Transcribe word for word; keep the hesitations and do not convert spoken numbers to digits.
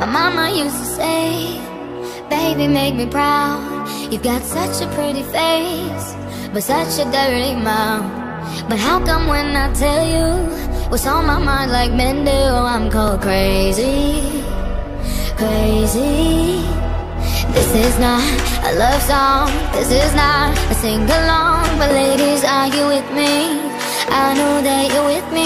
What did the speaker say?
My mama used to say, baby, make me proud. You've got such a pretty face, but such a dirty mouth. But how come when I tell you what's on my mind like men do, I'm called crazy, crazy? This is not a love song, this is not a sing-along. But ladies, are you with me? I know that you're with me.